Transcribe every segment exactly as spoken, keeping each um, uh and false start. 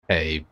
Hey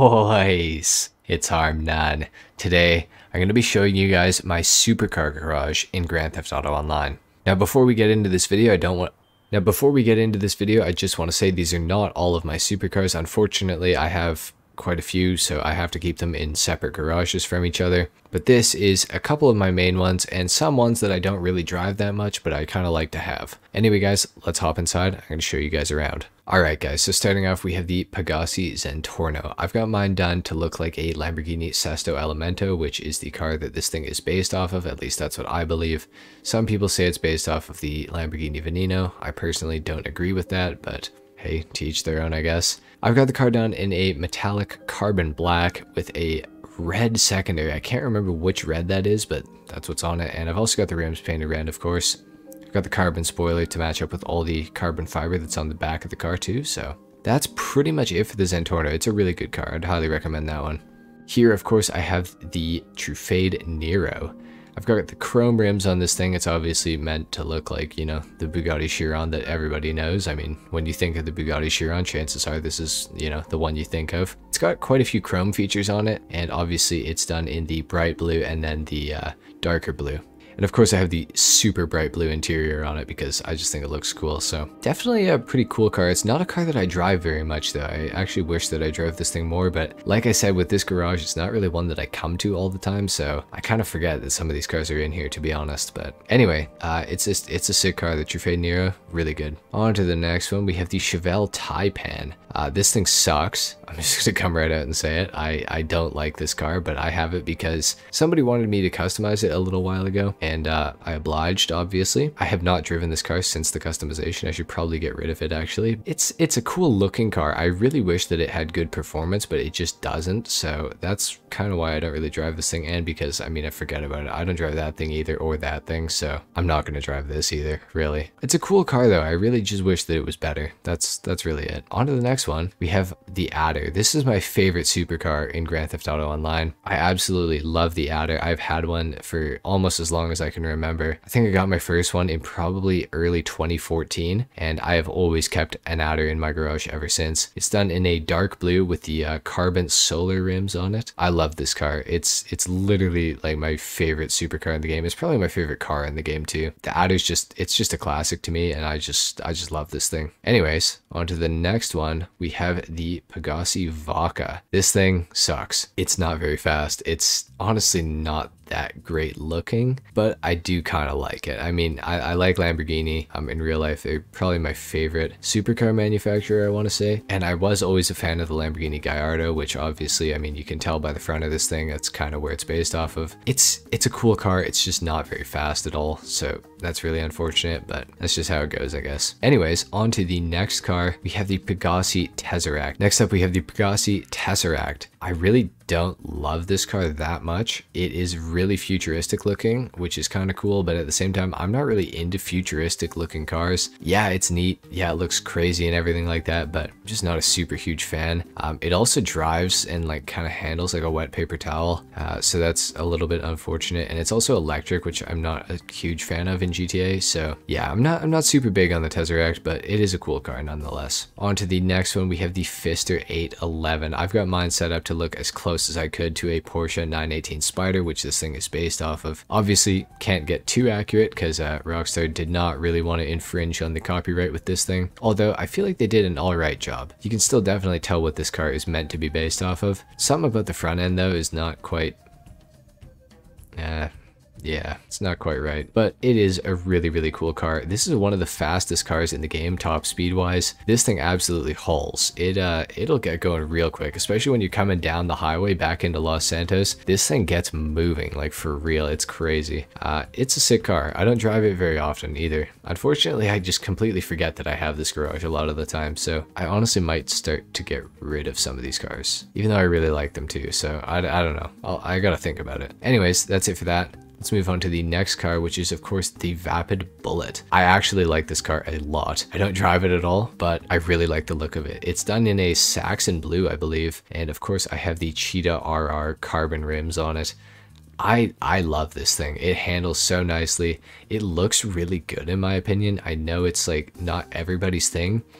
boys, it's HarmNone. Today, I'm going to be showing you guys my supercar garage in Grand Theft Auto Online. Now before we get into this video, I don't want Now before we get into this video, I just want to say these are not all of my supercars. Unfortunately, I have quite a few, so I have to keep them in separate garages from each other. But this is a couple of my main ones and some ones that I don't really drive that much, but I kind of like to have. Anyway guys, let's hop inside. I'm going to show you guys around. Alright guys, so starting off we have the Pegassi Zentorno. I've got mine done to look like a Lamborghini Sesto Elemento, which is the car that this thing is based off of. At least that's what I believe. Some people say it's based off of the Lamborghini Veneno. I personally don't agree with that, but hey, to each their own, I guess. I've got the car done in a metallic carbon black with a red secondary. I can't remember which red that is, but that's what's on it. And I've also got the rims painted red, of course. I've got the carbon spoiler to match up with all the carbon fiber that's on the back of the car too. So that's pretty much it for the Zentorno. It's a really good car. I'd highly recommend that one. Here, of course, I have the Truffade Nero. I've got the chrome rims on this thing. It's obviously meant to look like, you know, the Bugatti Chiron that everybody knows. I mean, when you think of the Bugatti Chiron, chances are this is, you know, the one you think of. It's got quite a few chrome features on it, and obviously it's done in the bright blue and then the uh, darker blue. And of course I have the super bright blue interior on it because I just think it looks cool. So definitely a pretty cool car. It's not a car that I drive very much though. I actually wish that I drove this thing more, but like I said, with this garage, it's not really one that I come to all the time. So I kind of forget that some of these cars are in here, to be honest. But anyway, uh, it's just, it's a sick car, the Truffade Nero, really good. On to the next one, we have the Chevelle Taipan. Uh, this thing sucks. I'm just gonna come right out and say it. I, I don't like this car, but I have it because somebody wanted me to customize it a little while ago, and uh, I obliged, obviously. I have not driven this car since the customization. I should probably get rid of it, actually. It's it's a cool looking car. I really wish that it had good performance, but it just doesn't, so that's kind of why I don't really drive this thing, and because, I mean, I forget about it. I don't drive that thing either, or that thing, so I'm not gonna drive this either, really. It's a cool car, though. I really just wish that it was better. That's, that's really it. On to the next one, we have the Adder. This is my favorite supercar in Grand Theft Auto Online. I absolutely love the Adder. I've had one for almost as long as I can remember. I think I got my first one in probably early twenty fourteen, and I have always kept an Adder in my garage ever since. It's done in a dark blue with the uh, carbon solar rims on it. I love this car. It's it's literally like my favorite supercar in the game. It's probably my favorite car in the game too. The Adder's just, it's just a classic to me, and I just I just love this thing. Anyways, on to the next one. We have the Pegassi Vaca. This thing sucks. It's not very fast. It's honestly not that great looking, but I do kind of like it. I mean, I, I like Lamborghini. Um, in real life, they're probably my favorite supercar manufacturer, I want to say. And I was always a fan of the Lamborghini Gallardo, which obviously, I mean, you can tell by the front of this thing, that's kind of where it's based off of. It's it's a cool car. It's just not very fast at all. So that's really unfortunate, but that's just how it goes, I guess. Anyways, on to the next car. We have the Pegassi Tesseract. Next up, we have the Pegassi Tesseract. I really don't love this car that much. It is really futuristic looking, which is kind of cool, but at the same time, I'm not really into futuristic looking cars. Yeah, it's neat. Yeah, it looks crazy and everything like that, but I'm just not a super huge fan. Um, it also drives and like kind of handles like a wet paper towel, uh, so that's a little bit unfortunate. And it's also electric, which I'm not a huge fan of in G T A. So yeah, I'm not I'm not super big on the Tesseract, but it is a cool car nonetheless. On to the next one, we have the Pfister eight eleven. I've got mine set up to look as close as I could to a Porsche nine eighteen Spider, which this thing is based off of. Obviously can't get too accurate because uh, Rockstar did not really want to infringe on the copyright with this thing, although I feel like they did an alright job. You can still definitely tell what this car is meant to be based off of. Something about the front end though is not quite uh, yeah, it's not quite right, but it is a really, really cool car. This is one of the fastest cars in the game, top speed wise. This thing absolutely hauls. It, uh, it'll get going real quick, especially when you're coming down the highway back into Los Santos. This thing gets moving, like for real. It's crazy. Uh, it's a sick car. I don't drive it very often either. Unfortunately, I just completely forget that I have this garage a lot of the time, so I honestly might start to get rid of some of these cars, even though I really like them too, so I, I don't know. I'll, I gotta think about it. Anyways, that's it for that. Let's move on to the next car, which is of course the Vapid Bullet. I actually like this car a lot. I don't drive it at all, but I really like the look of it. It's done in a Saxon blue, I believe. And of course I have the Cheetah R R carbon rims on it. I I love this thing. It handles so nicely. It looks really good in my opinion. I know it's like not everybody's thing,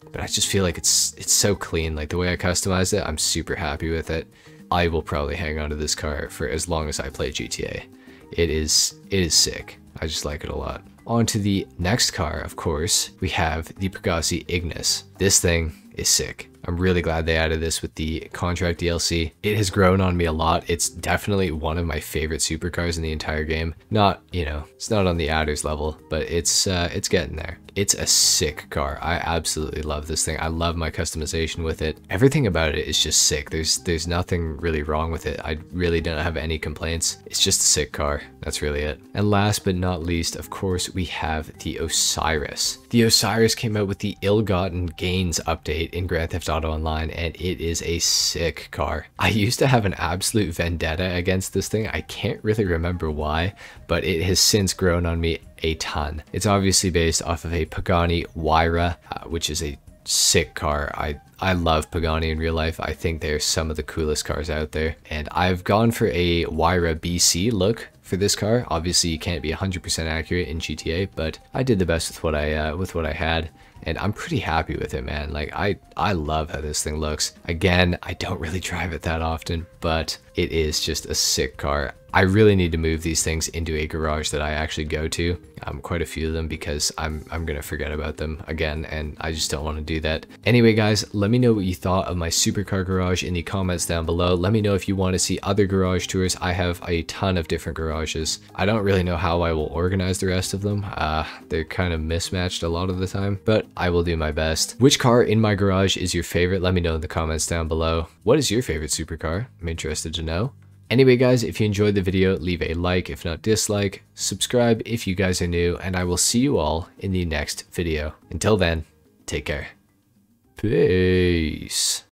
but I just feel like it's it's so clean. Like the way I customized it, I'm super happy with it. I will probably hang on to this car for as long as I play G T A. It is it is sick. I just like it a lot. On to the next car, of course, we have the Pegasi Ignis. This thing is sick. I'm really glad they added this with the contract D L C. It has grown on me a lot. It's definitely one of my favorite supercars in the entire game. Not, you know, it's not on the adders level, but it's uh, it's getting there. It's a sick car. I absolutely love this thing. I love my customization with it. Everything about it is just sick. There's there's nothing really wrong with it. I really don't have any complaints. It's just a sick car. That's really it. And last but not least, of course, we have the Osiris. The Osiris came out with the Ill-Gotten Gains update in Grand Theft Auto Online, and it is a sick car. I used to have an absolute vendetta against this thing. I can't really remember why, but it has since grown on me a ton. It's obviously based off of a Pagani Huayra, uh, which is a sick car. I I love Pagani in real life. I think they're some of the coolest cars out there, and I've gone for a Huayra B C look for this car. Obviously, you can't be one hundred percent accurate in G T A, but I did the best with what I uh, with what I had. And I'm pretty happy with it, man. Like, I, I love how this thing looks. Again, I don't really drive it that often, but it is just a sick car. I really need to move these things into a garage that I actually go to, um, quite a few of them, because I'm, I'm gonna forget about them again, and I just don't want to do that. Anyway, guys, let me know what you thought of my supercar garage in the comments down below. Let me know if you want to see other garage tours. I have a ton of different garages. I don't really know how I will organize the rest of them. Uh, they're kind of mismatched a lot of the time, but I will do my best. Which car in my garage is your favorite? Let me know in the comments down below. What is your favorite supercar? I'm interested to know. Anyway, guys, if you enjoyed the video, leave a like, if not dislike, subscribe if you guys are new, and I will see you all in the next video. Until then, take care. Peace.